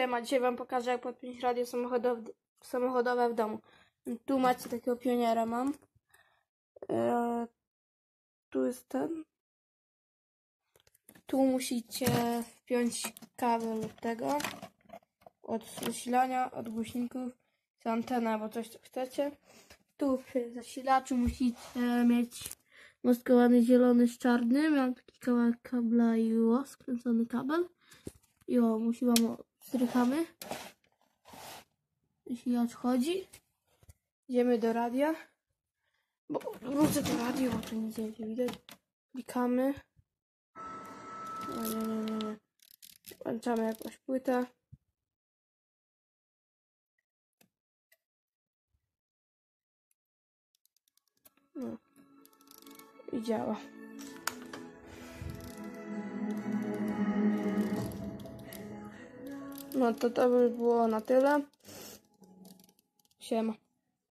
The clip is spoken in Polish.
Siema, dzisiaj wam pokażę, jak podpiąć radio samochodowe w domu. Tu macie takiego pioniera mam. Tu jest ten. Tu musicie wpiąć kabel od tego. Od zasilania, od głośników. Z antena, bo coś co chcecie. Tu w zasilaczu musicie mieć maskowany zielony z czarnym. Mam taki kawałek kabla i skręcony kabel. I musi wam strychamy. Jeśli odchodzi, idziemy do radia. Bo wrócę do radia, bo tu nic nie widać. Klikamy. O, nie. Włączamy jakąś płytę. No. I działa. No to by było na tyle. Siema.